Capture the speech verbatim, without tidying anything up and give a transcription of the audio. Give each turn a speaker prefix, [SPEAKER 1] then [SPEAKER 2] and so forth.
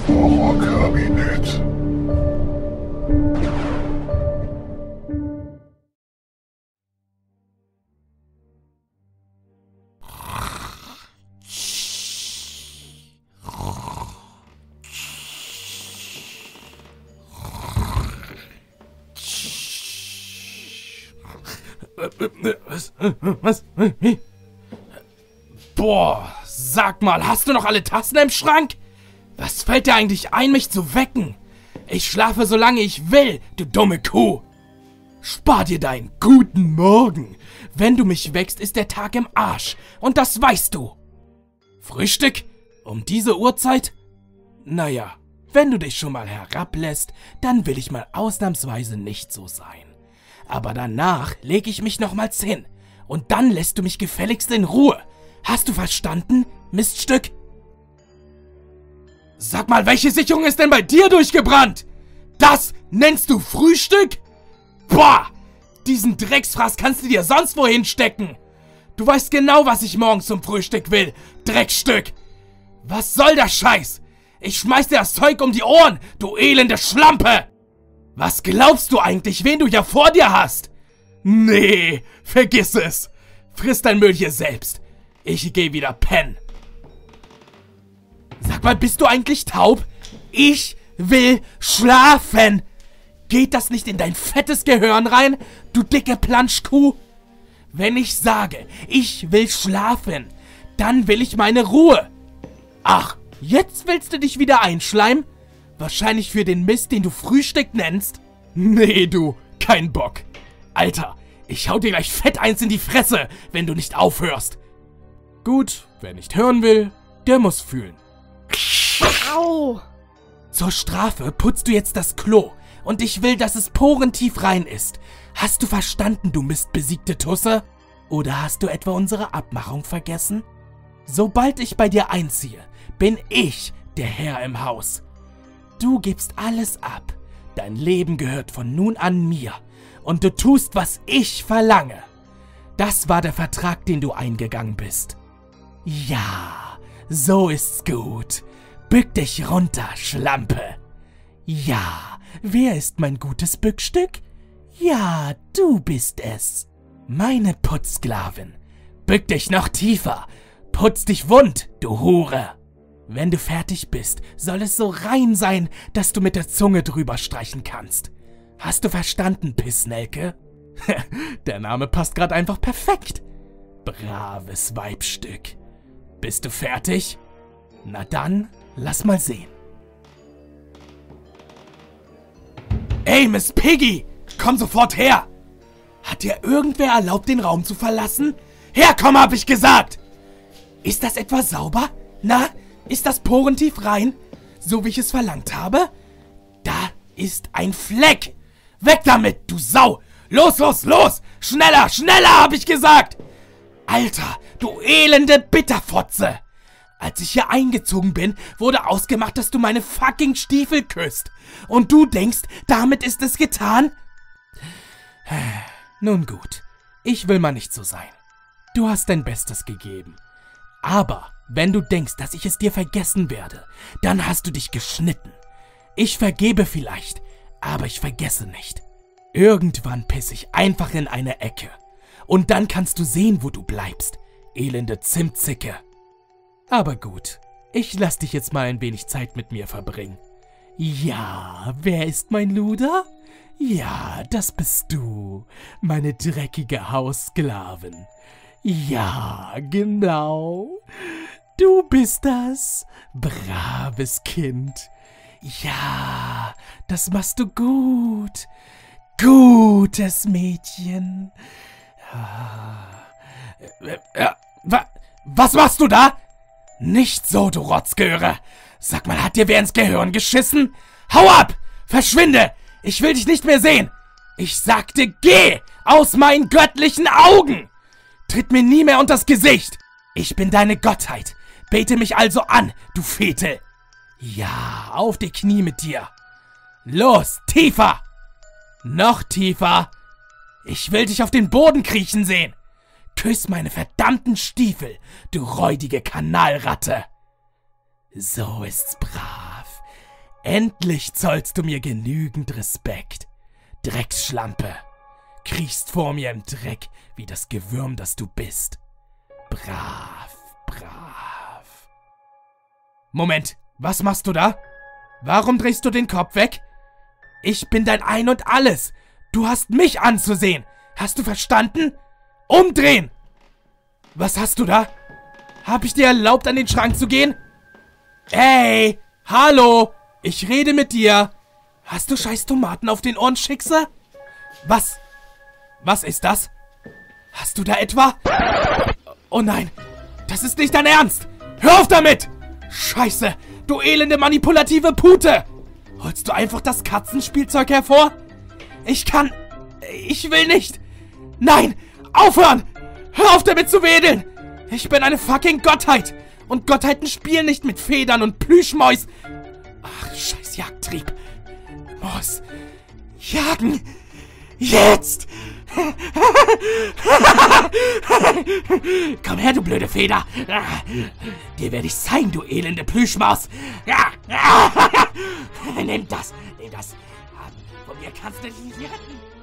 [SPEAKER 1] Horrorkabinett.
[SPEAKER 2] Was? Was? Boah, sag mal, hast du noch alle Tassen im Schrank? Was fällt dir eigentlich ein, mich zu wecken? Ich schlafe, solange ich will, du dumme Kuh. Spar dir deinen guten Morgen. Wenn du mich weckst, ist der Tag im Arsch. Und das weißt du. Frühstück? Um diese Uhrzeit? Naja, wenn du dich schon mal herablässt, dann will ich mal ausnahmsweise nicht so sein. Aber danach leg ich mich nochmals hin. Und dann lässt du mich gefälligst in Ruhe. Hast du verstanden, Miststück? Sag mal, welche Sicherung ist denn bei dir durchgebrannt? Das nennst du Frühstück? Boah, diesen Drecksfraß kannst du dir sonst wohin stecken. Du weißt genau, was ich morgens zum Frühstück will, Dreckstück. Was soll der Scheiß? Ich schmeiß dir das Zeug um die Ohren, du elende Schlampe. Was glaubst du eigentlich, wen du hier vor dir hast? Nee, vergiss es. Friss dein Müll hier selbst. Ich geh wieder pennen. Sag mal, bist du eigentlich taub? Ich will schlafen. Geht das nicht in dein fettes Gehirn rein, du dicke Planschkuh? Wenn ich sage, ich will schlafen, dann will ich meine Ruhe. Ach, jetzt willst du dich wieder einschleimen? Wahrscheinlich für den Mist, den du Frühstück nennst? Nee, du, kein Bock. Alter, ich hau dir gleich fett eins in die Fresse, wenn du nicht aufhörst. Gut, wer nicht hören will, der muss fühlen.
[SPEAKER 3] Au!
[SPEAKER 2] Zur Strafe putzt du jetzt das Klo und ich will, dass es porentief rein ist. Hast du verstanden, du mistbesiegte Tusse? Oder hast du etwa unsere Abmachung vergessen? Sobald ich bei dir einziehe, bin ich der Herr im Haus. Du gibst alles ab. Dein Leben gehört von nun an mir. Und du tust, was ich verlange. Das war der Vertrag, den du eingegangen bist. Ja, so ist's gut. Bück dich runter, Schlampe. Ja, wer ist mein gutes Bückstück? Ja, du bist es. Meine Putzsklavin. Bück dich noch tiefer. Putz dich wund, du Hure. Wenn du fertig bist, soll es so rein sein, dass du mit der Zunge drüber streichen kannst. Hast du verstanden, Pissnelke? Der Name passt gerade einfach perfekt. Braves Weibstück. Bist du fertig? Na dann, lass mal sehen. Ey, Miss Piggy, komm sofort her! Hat dir irgendwer erlaubt, den Raum zu verlassen? Herkomm, hab ich gesagt! Ist das etwa sauber? Na, ist das porentief rein? So wie ich es verlangt habe? Da ist ein Fleck! Weg damit, du Sau! Los, los, los! Schneller, schneller, hab ich gesagt! Alter, du elende Bitterfotze! Als ich hier eingezogen bin, wurde ausgemacht, dass du meine fucking Stiefel küsst. Und du denkst, damit ist es getan? Nun gut, ich will mal nicht so sein. Du hast dein Bestes gegeben. Aber wenn du denkst, dass ich es dir vergessen werde, dann hast du dich geschnitten. Ich vergebe vielleicht, aber ich vergesse nicht. Irgendwann piss ich einfach in eine Ecke. Und dann kannst du sehen, wo du bleibst, elende Zimtzicke. Aber gut, ich lass dich jetzt mal ein wenig Zeit mit mir verbringen. Ja, wer ist mein Luder? Ja, das bist du, meine dreckige Haussklavin. Ja, genau. Du bist das, braves Kind. Ja, das machst du gut. Gutes Mädchen. Ja, wa, was machst du da? Nicht so, du Rotzgöre. Sag mal, hat dir wer ins Gehirn geschissen? Hau ab! Verschwinde! Ich will dich nicht mehr sehen! Ich sagte, geh! Aus meinen göttlichen Augen! Tritt mir nie mehr unters Gesicht! Ich bin deine Gottheit. Bete mich also an, du Fetel! Ja, auf die Knie mit dir! Los, tiefer! Noch tiefer! Ich will dich auf den Boden kriechen sehen! Küss meine verdammten Stiefel, du räudige Kanalratte! So ist's brav. Endlich zollst du mir genügend Respekt. Drecksschlampe. Kriechst vor mir im Dreck, wie das Gewürm, das du bist. Brav, brav. Moment, was machst du da? Warum drehst du den Kopf weg? Ich bin dein Ein und Alles. Du hast mich anzusehen. Hast du verstanden? Umdrehen! Was hast du da? Hab ich dir erlaubt, an den Schrank zu gehen? Ey, hallo, ich rede mit dir. Hast du scheiß Tomaten auf den Ohren, Schickse? Was? Was ist das? Hast du da etwa? Oh nein, das ist nicht dein Ernst. Hör auf damit! Scheiße, du elende manipulative Pute! Holst du einfach das Katzenspielzeug hervor? Ich kann... Ich will nicht! Nein! Aufhören! Hör auf damit zu wedeln! Ich bin eine fucking Gottheit! Und Gottheiten spielen nicht mit Federn und Plüschmäus! Ach, scheiß Jagdtrieb! Muss... Jagen! Jetzt! Komm her, du blöde Feder! Dir werde ich zeigen, du elende Plüschmaus! Nimm das! Nimm das! Von mir kannst du dich nicht retten!